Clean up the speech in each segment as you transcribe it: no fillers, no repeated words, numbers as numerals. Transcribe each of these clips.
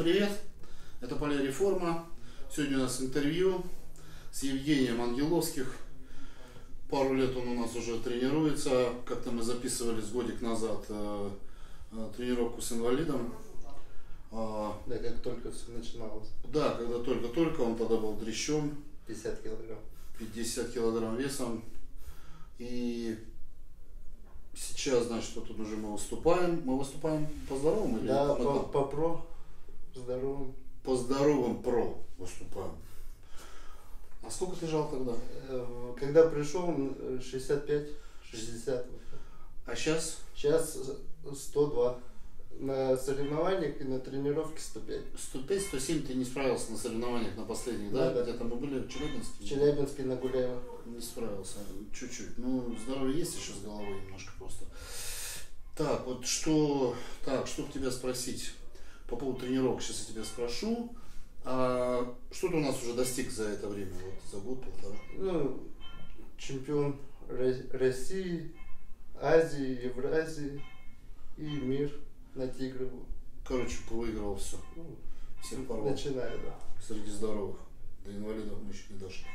привет! Это Полиреформа. Сегодня у нас интервью с Евгением Ангеловских. Пару лет он у нас уже тренируется. Как-то мы записывались годик назад тренировку с инвалидом. Да, как только все начиналось. Да, когда только-только, он тогда был дрящом. 50 килограмм. 50 килограмм весом. И сейчас, значит, вот тут уже мы выступаем. Мы выступаем по здоровым или да, по про здоровым. По здоровым про выступаем. А сколько ты жал тогда? Когда пришел, 65-60. А сейчас? Сейчас 102. На соревнованиях и на тренировке 105. 105-107 ты не справился на соревнованиях на последних, да? Да. Где-то мы были в Челябинске? В Челябинске на Гуляево. Не справился, чуть-чуть. Ну, здоровье есть еще с головой немножко просто. Так, вот что бы тебя спросить по поводу тренировок, сейчас я тебя спрошу. А что ты у нас уже достиг за это время, вот за год-полтора? Ну, чемпион России, Азии, Евразии и мир на Тигрову. Короче, повыигрывал все. Ну, всех порвал. Начинаю, да. Среди здоровых. До инвалидов мы еще не дошли.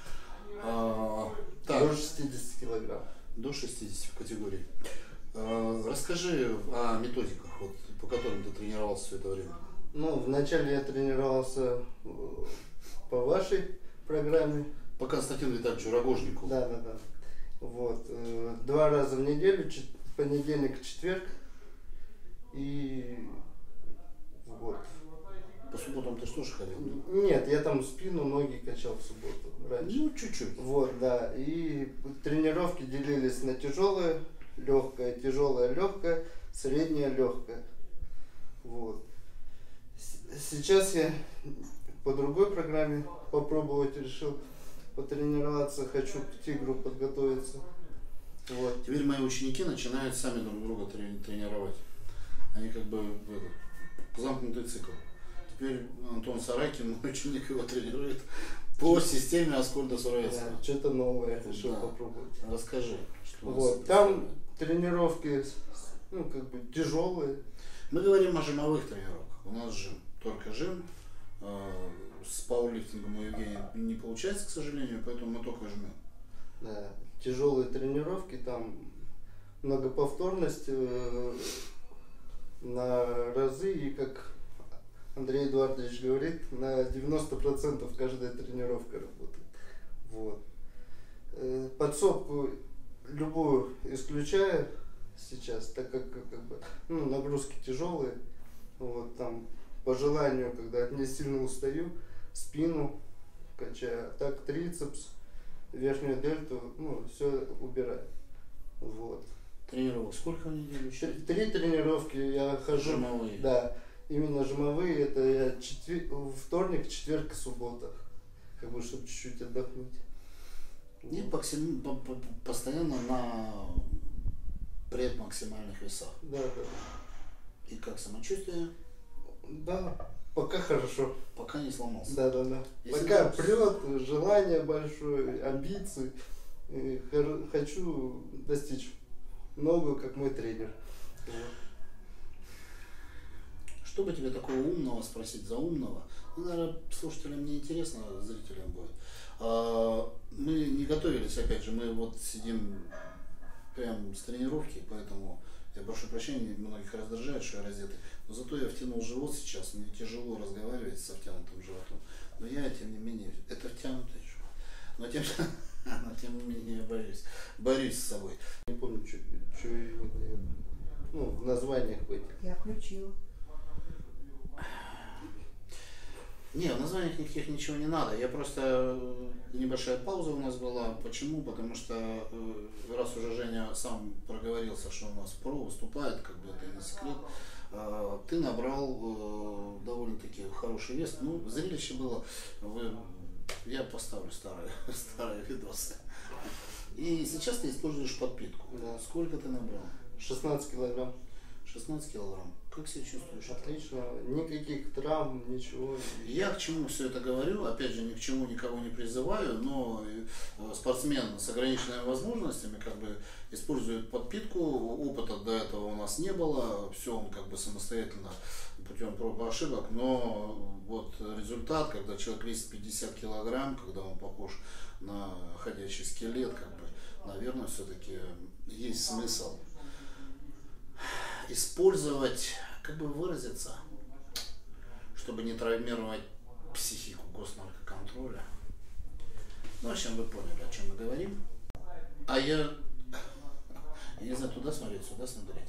До 60 килограмм. До 60 в категории. Расскажи о методиках, вот, по которым ты тренировался все это время. Ну, вначале я тренировался по вашей программе. По Константину Витальевичу Рогожнику. Да. Вот. 2 раза в неделю, понедельник, четверг. И вот. По субботам ты что же ходил? Нет, я там спину, ноги качал в субботу раньше. Ну, чуть-чуть. Вот, да. И тренировки делились на тяжелое, легкое, среднее, легкое. Вот. Сейчас я по другой программе попробовать решил потренироваться, хочу к Тигру подготовиться. Вот. Теперь мои ученики начинают сами друг друга тренировать. Они как бы замкнутый цикл. Теперь Антон Саракин, мой ученик, его тренирует по системе Аскольда Сураевского. Да, что-то новое решил попробовать. Расскажи, что вот. Там тренировки, ну, как бы тяжелые. Мы говорим о жимовых тренировках. У нас жим, только жим. С пауэрлифтингом у Евгения не получается, к сожалению, поэтому мы только жмем. Да, тяжелые тренировки, там многоповторность на разы, и как Андрей Эдуардович говорит, на 90% каждая тренировка работает. Вот. Подсобку любую исключаю сейчас, так как бы, ну, нагрузки тяжелые. Вот, там, по желанию, когда не сильно устаю, спину качаю, так трицепс, верхнюю дельту, ну, все убираю. Вот. Тренировок сколько в неделю? 3 тренировки я хожу. Жимовые. Да, именно жимовые, это я вторник, четверг и суббота. Как бы, чтобы чуть-чуть отдохнуть. И постоянно на предмаксимальных весах. Да. И как самочувствие? Да, пока хорошо. Пока не сломался. Да. Пока прет, желание большое, амбиции. Хочу достичь много, как мой тренер. Что бы тебе такого умного спросить за умного? Ну, наверное, слушателям не интересно, зрителям будет. Мы не готовились, опять же, мы вот сидим прям с тренировки, поэтому я прошу прощения, многих раздражает, что я раздетый. Но зато я втянул живот сейчас, мне тяжело разговаривать со втянутым животом. Но я, тем не менее, это втянутый живот. Но тем не менее я борюсь с собой. Не помню, что в названиях в этих. Я включила. Не, в названиях никаких ничего не надо. Я просто... Небольшая пауза у нас была. Почему? Потому что раз уже Женя сам проговорился, что у нас про выступает, как бы это не секрет, ты набрал довольно-таки хороший вес. Ну, зрелище было... Я поставлю старые видосы. И сейчас ты используешь подпитку. Да. Сколько ты набрал? 16 килограмм. 16 килограмм. Как себя чувствуешь? Отлично. Никаких травм, ничего. Я к чему все это говорю? Опять же, ни к чему никого не призываю, но спортсмен с ограниченными возможностями как бы использует подпитку. Опыта до этого у нас не было. Все он как бы самостоятельно путем проб и ошибок, но вот результат, когда человек весит 50 килограмм, когда он похож на ходячий скелет, как бы, наверное, все-таки есть смысл использовать, как бы выразиться, чтобы не травмировать психику госнаркоконтроля. Ну, в общем, вы поняли, о чем мы говорим. А я не знаю, туда смотреть, сюда смотреть.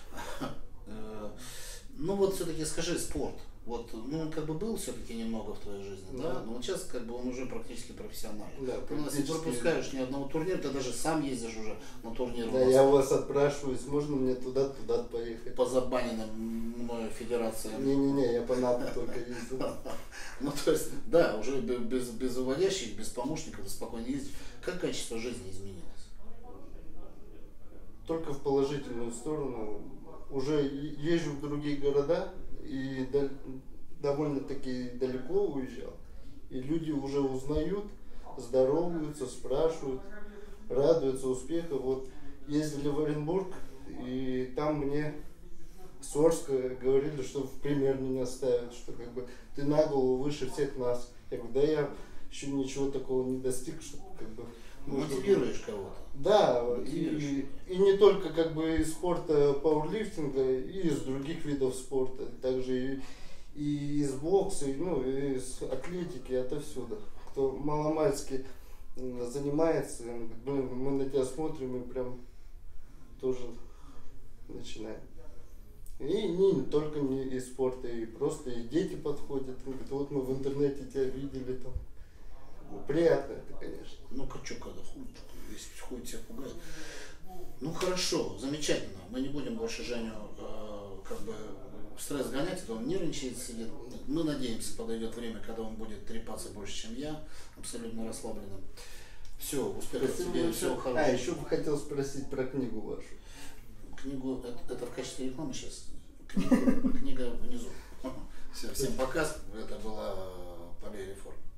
Ну вот все-таки скажи, спорт. Вот, ну, как бы был все-таки немного в твоей жизни, да? Но вот сейчас как бы он уже практически профессиональный. Да, ты у нас не пропускаешь ни одного турнира, ты даже сам ездишь уже на турнир. Да, я у вас отпрашиваюсь, можно мне туда поехать? По забаненной мною федерации. Не-не-не, я по НАТО только ездил. Ну, то есть, да, уже без уводящих, без помощников ты спокойно ездишь. Как качество жизни изменилось? Только в положительную сторону. Уже езжу в другие города и довольно-таки далеко уезжал. И люди уже узнают, здороваются, спрашивают, радуются успеху. Вот ездили в Оренбург, и там мне с Орска говорили, что в пример меня ставят, что как бы ты на голову выше всех нас. Я говорю, да я еще ничего такого не достиг, что как бы... Мотивируешь кого-то. Да, и не только как бы из спорта пауэрлифтинга, и из других видов спорта, также и из бокса, ну, и из атлетики, отовсюду. Кто маломальски занимается, блин, мы на тебя смотрим и прям тоже начинаем. И не только не из спорта, и просто и дети подходят, говорят, вот мы в интернете тебя видели там. Приятно это, конечно. Ну, что, когда ходит, всех пугает. Ну, хорошо, замечательно. Мы не будем больше Женю как бы в стресс гонять, а он нервничает, сидит. Мы надеемся, подойдет время, когда он будет трепаться больше, чем я, абсолютно расслабленным. Все, успехов тебе, всего хорошего. А, еще бы хотел спросить про книгу вашу. Книгу, это в качестве рекламы сейчас? Книга внизу. Все, всем пока. Это была Полей Реформ.